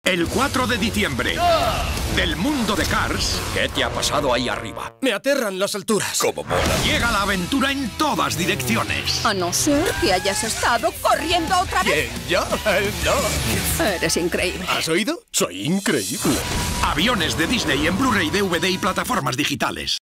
El 4 de diciembre. Del mundo de Cars. ¿Qué te ha pasado ahí arriba? Me aterran las alturas. ¿Cómo mola? Llega la aventura en todas direcciones. A no ser que hayas estado corriendo otra vez. ¿Quién? ¿Yo? No. Eres increíble. ¿Has oído? Soy increíble. Aviones de Disney en Blu-ray, DVD y plataformas digitales.